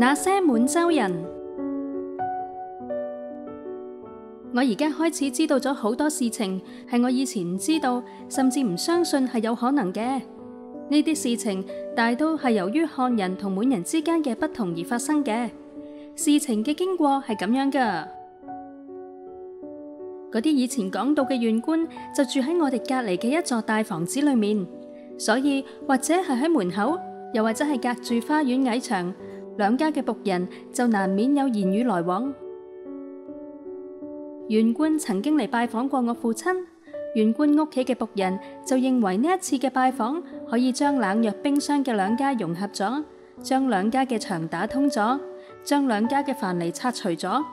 那些滿洲人。我而家開始知道咗好多事情，係我以前唔知道，甚至唔相信係有可能嘅。呢啲事情大都係由於漢人同滿人之間嘅不同而發生嘅。事情嘅經過係咁樣噶。嗰啲以前講到嘅縣官就住喺我哋隔籬嘅一座大房子裏面，所以或者係喺門口，又或者係隔住花園矮牆，兩家嘅僕人就難免有言語來往。縣官曾經嚟拜訪過我父親，縣官屋企嘅僕人就認為呢一次嘅拜訪可以將冷若冰霜嘅兩家融合咗，將兩家嘅牆打通咗，將兩家嘅藩籬拆除咗。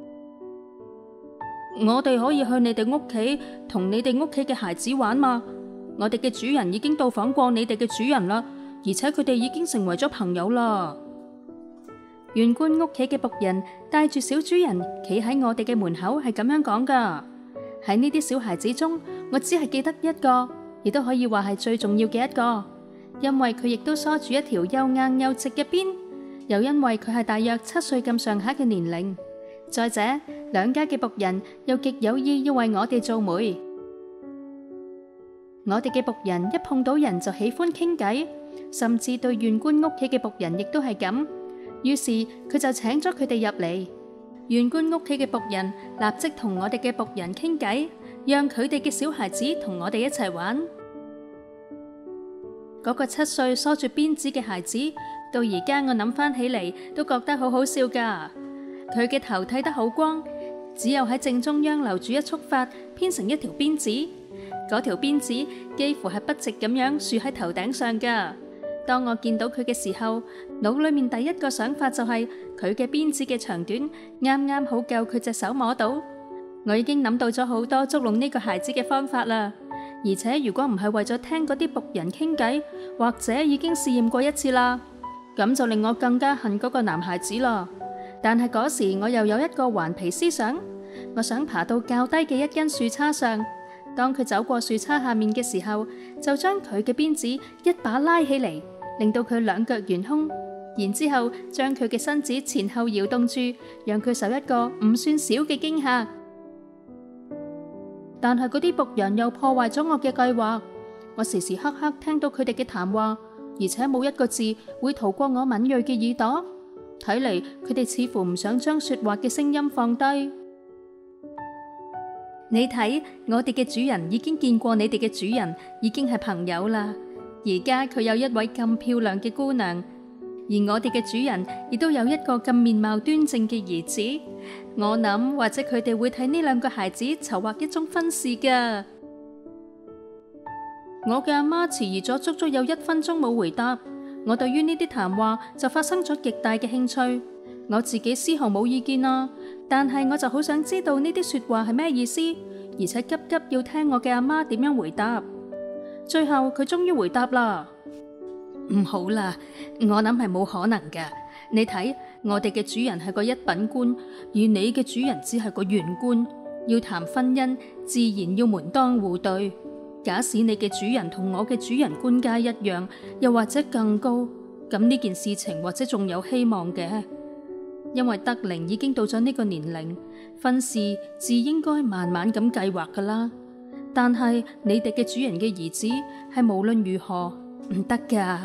我哋可以去你哋屋企同你哋屋企嘅孩子玩嘛？我哋嘅主人已經到訪過你哋嘅主人啦，而且佢哋已經成為咗朋友啦。縣官屋企嘅僕人帶住小主人企喺我哋嘅門口，係咁樣講噶。喺呢啲小孩子中，我只係記得一個，亦都可以話係最重要嘅一個，因為佢亦都梳住一條又硬又直嘅辮，又因為佢係大約7歲咁上下嘅年齡。再者，兩家嘅僕人又極有意要為我哋做媒。我哋嘅僕人一碰到人就喜歡傾偈，甚至對縣官屋企嘅僕人亦都係咁。於是佢就請咗佢哋入嚟。縣官屋企嘅僕人立即同我哋嘅僕人傾偈，讓佢哋嘅小孩子同我哋一齊玩。嗰個7歲梳住辮子嘅孩子，到而家我諗翻起嚟都覺得好好笑噶。佢嘅頭剃得好光，只有喺正中央留住一束髮，編成一條辮子。嗰條辮子幾乎係筆直咁樣豎喺頭頂上噶。當我見到佢嘅時候，腦裏面第一個想法就係佢嘅辮子嘅長短啱啱好夠佢隻手摸到。我已經諗到咗好多捉弄呢個孩子嘅方法啦。而且如果唔係為咗聽嗰啲僕人傾偈，或者已經試驗過一次啦，咁就令我更加恨嗰個男孩子啦。但係嗰時我又有一個頑皮思想，我想爬到較低嘅一根樹杈上，當佢走過樹杈下面嘅時候，就將佢嘅辮子一把拉起嚟，令到佢兩腳懸空，然之後將佢嘅身子前後搖動住，讓佢受一個唔算小嘅驚嚇。但係嗰啲僕人又破壞咗我嘅計劃，我時時刻刻聽到佢哋嘅談話，而且冇一個字會逃過我敏銳嘅耳朵。睇嚟佢哋似乎唔想將說話嘅聲音放低。你睇，我哋嘅主人已經見過你哋嘅主人，已經係朋友啦。而家佢有一位咁漂亮嘅姑娘，而我哋嘅主人亦都有一個咁面貌端正嘅兒子。我諗或者佢哋會替呢兩個孩子籌劃一宗婚事噶。我嘅阿媽遲疑咗足足有1分鐘冇回答。我對於呢啲談話就發生咗極大嘅興趣。我自己絲毫冇意見啊，但係我就好想知道呢啲說話係咩意思，而且急急要聽我嘅阿媽點樣回答。最後佢終於回答啦。唔好啦，我諗係冇可能噶。你睇，我哋嘅主人係個一品官，而你嘅主人只係個縣官。要談婚姻，自然要門當戶對。假使你嘅主人同我嘅主人官階一樣，又或者更高，咁呢件事情或者仲有希望嘅。因為德齡已經到咗呢個年齡，婚事自應該慢慢咁計劃噶啦。但係你哋嘅主人嘅兒子係無論如何唔得噶。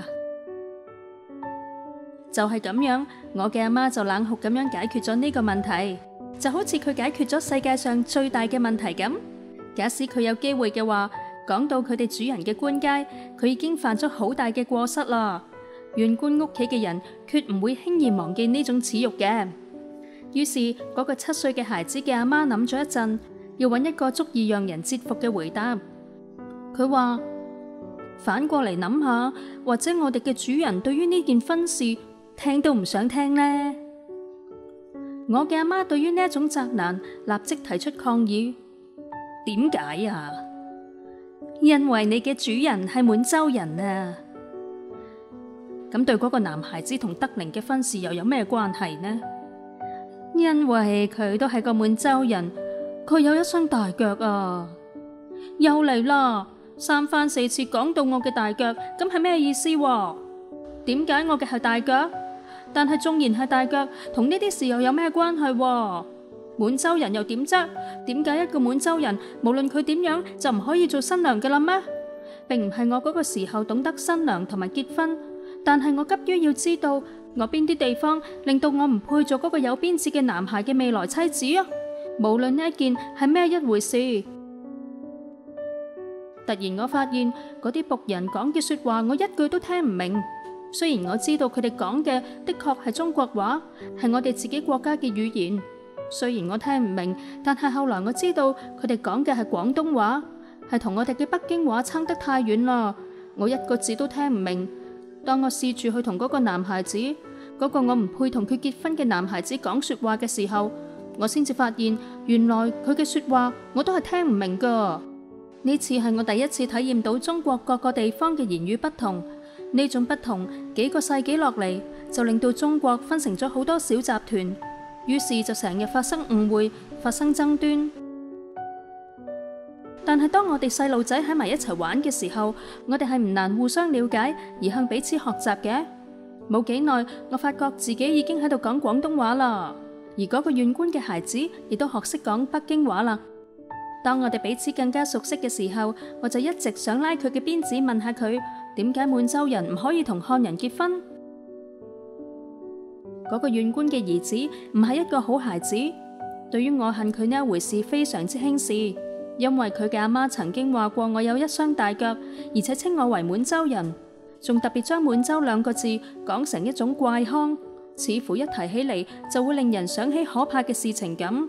就係咁樣，我嘅阿媽就冷酷咁樣解決咗呢個問題，就好似佢解決咗世界上最大嘅問題咁。假使佢有機會嘅話，講到佢哋主人嘅官階，佢已經犯咗好大嘅過失啦。縣官屋企嘅人決唔會輕易忘記呢種恥辱嘅。於是嗰個7歲嘅孩子嘅阿媽諗咗一陣，要揾一個足以讓人折服嘅回答。佢話：反過嚟諗下，或者我哋嘅主人對於呢件婚事聽都唔想聽呢？我嘅阿媽對於呢一種責難立即提出抗議。點解啊？因為你嘅主人係滿洲人啊。咁對嗰個男孩子同德齡嘅婚事又有咩關係呢？因為佢都係個滿洲人，佢有一雙大腳啊。又嚟啦，3番4次講到我嘅大腳，咁係咩意思？點解我嘅係大腳？ 但係縱然係大腳，同呢啲事又有咩關係喎？滿洲人又點啫？點解一個滿洲人無論佢點樣就唔可以做新娘嘅啦咩？並唔係我嗰個時候懂得新娘同埋結婚，但係我急於要知道我邊啲地方令到我唔配做嗰個有辮子嘅男孩嘅未來妻子啊！無論呢一件係咩一回事。突然我發現嗰啲僕人講嘅說話我一句都聽唔明，雖然我知道佢哋講嘅的確係中國話，係我哋自己國家嘅語言。雖然我聽唔明，但係後來我知道佢哋講嘅係廣東話，係同我哋嘅北京話差得太遠啦，我一個字都聽唔明。當我試住去同嗰個男孩子，嗰個我唔配同佢結婚嘅男孩子講說話嘅時候，我先至發現原來佢嘅說話我都係聽唔明噶。呢次係我第一次體驗到中國各個地方嘅言語不同，呢種不同幾個世紀落嚟就令到中國分成咗好多小集團，於是就成日發生誤會，發生爭端。但係當我哋細路仔喺埋一齊玩嘅時候，我哋係唔難互相了解而向彼此學習嘅。冇幾耐，我發覺自己已經喺度講廣東話啦，而嗰個縣官嘅孩子亦都學識講北京話啦。當我哋彼此更加熟悉嘅時候，我就一直想拉佢嘅辮子，問下佢點解滿洲人唔可以同漢人結婚。嗰個縣官嘅兒子唔係一個好孩子，對於我恨佢呢一回事非常之輕視，因為佢嘅阿媽曾經話過我有一雙大腳，而且稱我為滿洲人，仲特別將滿洲兩個字講成一種怪腔，似乎一提起嚟就會令人想起可怕嘅事情咁。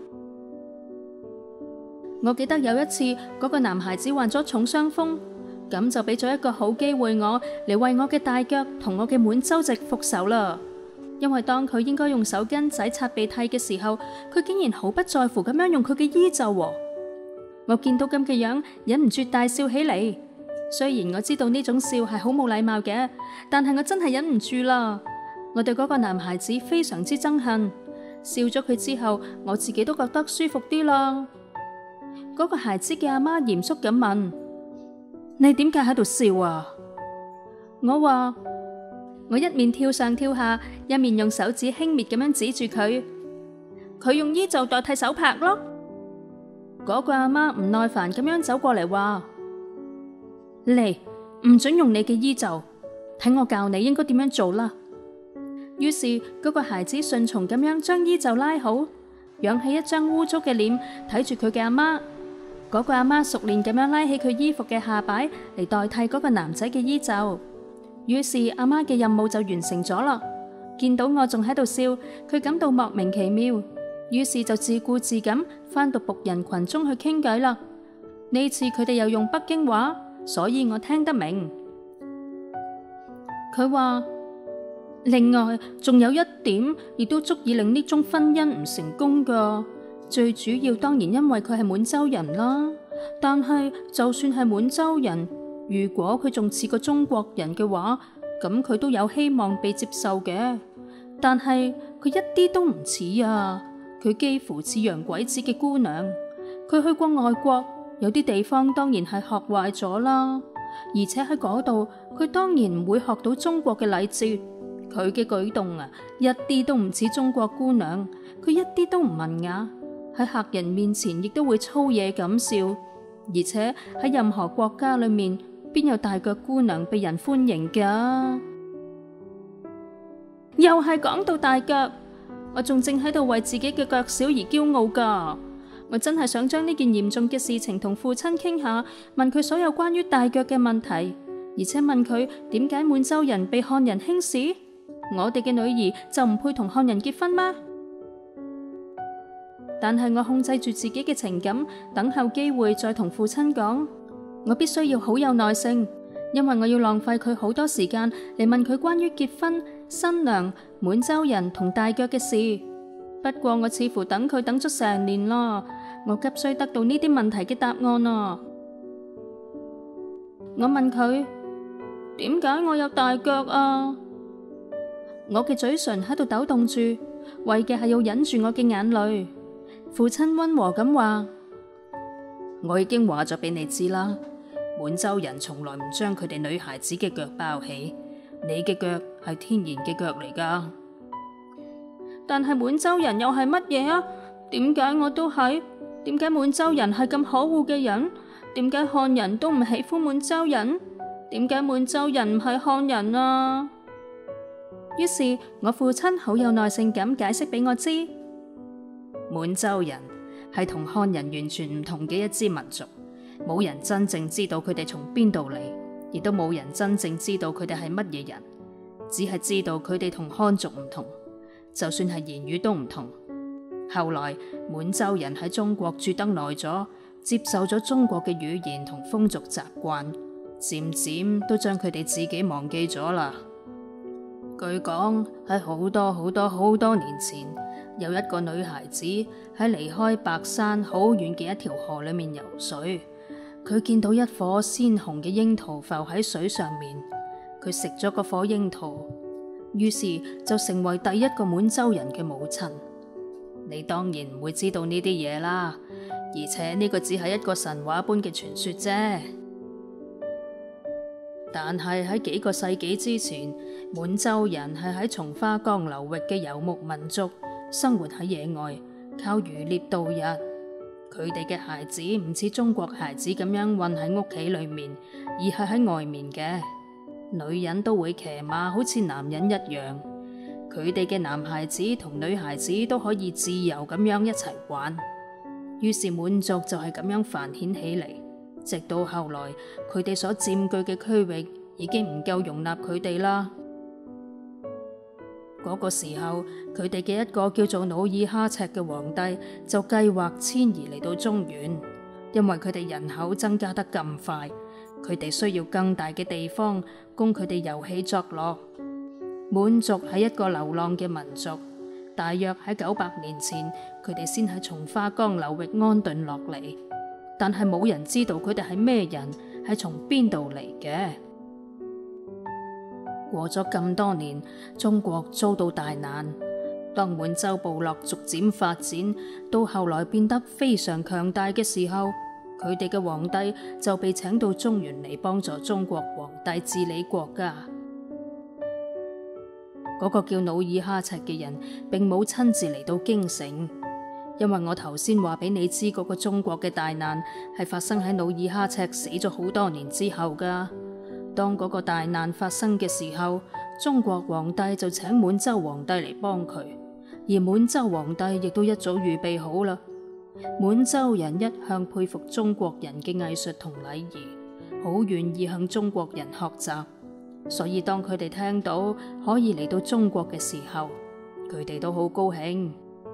我記得有一次嗰個男孩子患咗重傷風，咁就俾咗一個好機會我嚟為我嘅大腳同我嘅滿洲籍復仇啦。因為當佢應該用手巾仔擦鼻涕嘅時候，佢竟然毫不在乎咁樣用佢嘅衣袖喎。我見到咁嘅樣，忍唔住大笑起嚟。雖然我知道呢種笑係好冇禮貌嘅，但係我真係忍唔住啦。我對嗰個男孩子非常之憎恨，笑咗佢之後，我自己都覺得舒服啲啦。嗰個孩子嘅阿媽嚴肅咁問：你點解喺度笑啊？我話：我一面跳上跳下，一面用手指輕蔑咁樣指住佢。佢用衣袖代替手帕咯。嗰個阿媽唔耐煩咁樣走過嚟話：嚟，唔准用你嘅衣袖，睇我教你應該點樣做啦。於是嗰個孩子順從咁樣將衣袖拉好，仰起一張污糟嘅臉睇住佢嘅阿媽。嗰個阿媽熟練咁樣拉起佢衣服嘅下擺嚟代替嗰個男仔嘅衣袖。於是阿媽嘅任務就完成咗啦。見到我仲喺度笑，佢感到莫名其妙，於是就自顧自咁翻到僕人群中去傾偈啦。呢次佢哋又用北京話，所以我聽得明。佢話：另外仲有一點，亦都足以令呢宗婚姻唔成功噶。最主要當然因為佢係滿洲人啦。但係就算係滿洲人，如果佢仲似個中國人嘅話，咁佢都有希望被接受嘅。但係佢一啲都唔似啊，佢幾乎似洋鬼子嘅姑娘。佢去過外國，有啲地方當然係學壞咗啦，而且喺嗰度佢當然唔會學到中國嘅禮節。佢嘅舉動啊，一啲都唔似中國姑娘，佢一啲都唔文雅，喺客人面前亦都會粗野咁笑，而且喺任何國家裏面，邊有大腳姑娘被人歡迎噶？又係講到大腳，我仲正喺度為自己嘅腳小而驕傲噶。我真係想將呢件嚴重嘅事情同父親傾下，問佢所有關於大腳嘅問題，而且問佢點解滿洲人被漢人輕視，我哋嘅女兒就唔配同漢人結婚嗎？但係我控制住自己嘅情感，等候機會再同父親講。我必須要好有耐性，因為我要浪費佢好多時間嚟問佢關於結婚、新娘、滿洲人同大腳嘅事。不過我似乎等佢等咗成年啦，我急需得到呢啲問題嘅答案啊！我問佢：點解我有大腳啊？我嘅嘴唇喺度抖動住，為嘅係要忍住我嘅眼淚。父親溫和咁話：我已經話咗俾你知啦，滿洲人從來唔將佢哋女孩子嘅腳包起，你嘅腳係天然嘅腳嚟噶。 但係滿洲人又係乜嘢啊？點解我都係？點解滿洲人係咁可惡嘅人？點解漢人都唔喜歡滿洲人？點解滿洲人唔係漢人啊？於是我父親好有耐性咁解釋俾我知，滿洲人係同漢人完全唔同嘅一支民族，冇人真正知道佢哋從邊度嚟，亦都冇人真正知道佢哋係乜嘢人，只係知道佢哋同漢族唔同，就算係言語都唔同。後來滿洲人喺中國住得耐咗，接受咗中國嘅語言同風俗習慣，漸漸都將佢哋自己忘記咗啦。據講喺好多年前，有一個女孩子喺離開白山好遠嘅一條河裏面游水，佢見到一顆鮮紅嘅櫻桃浮喺水上面，佢食咗嗰顆櫻桃，於是就成為第一個滿洲人嘅母親。你當然唔會知道呢啲嘢啦，而且呢個只係一個神話般嘅傳說啫。但係喺幾個世紀之前，滿洲人係喺松花江流域嘅游牧民族，生活喺野外，靠漁獵度日。佢哋嘅孩子唔似中國孩子咁樣韞喺屋企裏面，而係喺外面嘅。女人都會騎馬，好似男人一樣。佢哋嘅男孩子同女孩子都可以自由咁樣一齊玩。於是滿族就係咁樣繁衍起嚟。直到後來，佢哋所佔據嘅區域已經唔夠容納佢哋啦。嗰個時候，佢哋嘅一個叫做努爾哈赤嘅皇帝就計劃遷移嚟到中原，因為佢哋人口增加得咁快，佢哋需要更大嘅地方供佢哋遊戲作樂。滿族係一個流浪嘅民族，大約喺900年前，佢哋先喺松花江流域安頓落嚟。但係冇人知道佢哋係咩人，係從邊度嚟嘅。過咗咁多年，中國遭到大難。當滿洲部落逐漸發展，到後來變得非常強大嘅時候，佢哋嘅皇帝就被請到中原嚟幫助中國皇帝治理國家。嗰個叫努爾哈赤嘅人，並冇親自嚟到京城。因為我頭先話俾你知，嗰個中國嘅大難係發生喺努爾哈赤死咗好多年之後噶。當嗰個大難發生嘅時候，中國皇帝就請滿洲皇帝嚟幫佢，而滿洲皇帝亦都一早預備好啦。滿洲人一向佩服中國人嘅藝術同禮儀，好願意向中國人學習，所以當佢哋聽到可以嚟到中國嘅時候，佢哋都好高興。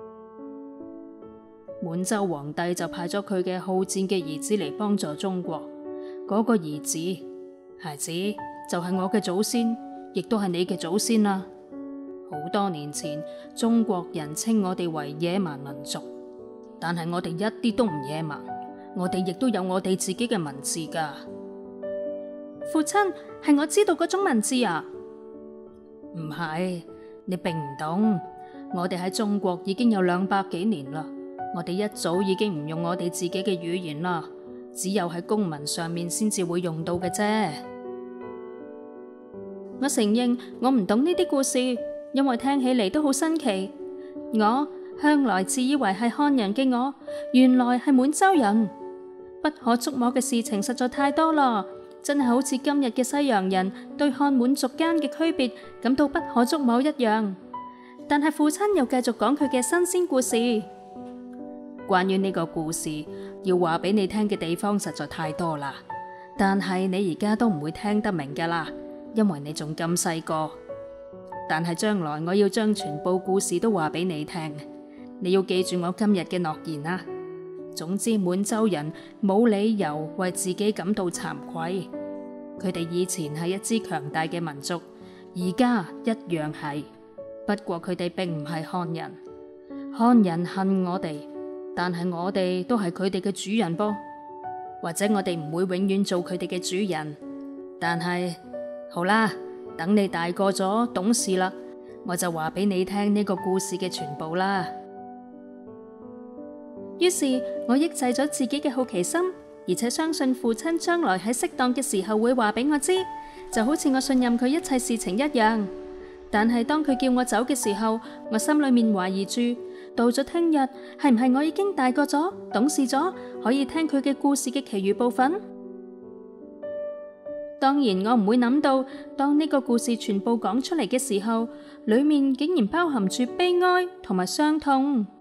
滿洲皇帝就派咗佢嘅好戰嘅兒子嚟幫助中國。嗰個兒子，孩子就係我嘅祖先，亦都係你嘅祖先啦。好多年前，中國人稱我哋為野蠻民族，但係我哋一啲都唔野蠻，我哋亦都有我哋自己嘅文字噶。父親，係我知道嗰種文字啊？唔係，你並唔懂。我哋喺中國已經有200幾年啦。我哋一早已經唔用我哋自己嘅語言啦，只有喺公文上面先至會用到嘅啫。我承認我唔懂呢啲故事，因為聽起嚟都好新奇。我向來自以為係漢人嘅我，原來係滿洲人。不可捉摸嘅事情實在太多啦，真係好似今日嘅西洋人對漢滿族間嘅區別感到不可捉摸一樣。但係父親又繼續講佢嘅新鮮故事。關於呢個故事，要話俾你聽嘅地方實在太多啦，但係你而家都唔會聽得明噶啦，因為你仲咁細個。但係將來我要將全部故事都話俾你聽，你要記住我今日嘅諾言啊。總之，滿洲人冇理由為自己感到慚愧，佢哋以前係一支強大嘅民族，而家一樣係。不過佢哋並唔係漢人，漢人恨我哋。但係我哋都係佢哋嘅主人噃，或者我哋唔會永遠做佢哋嘅主人。但係好啦，等你大個咗懂事啦，我就話俾你聽呢個故事嘅全部啦。於是我抑制咗自己嘅好奇心，而且相信父親將來喺適當嘅時候會話俾我知，就好似我信任佢一切事情一樣。 但係當佢叫我走嘅時候，我心裏面懷疑住，到咗聽日係唔係我已經大個咗、懂事咗，可以聽佢嘅故事嘅其餘部分？當然我唔會諗到，當呢個故事全部講出嚟嘅時候，裏面竟然包含住悲哀同埋傷痛。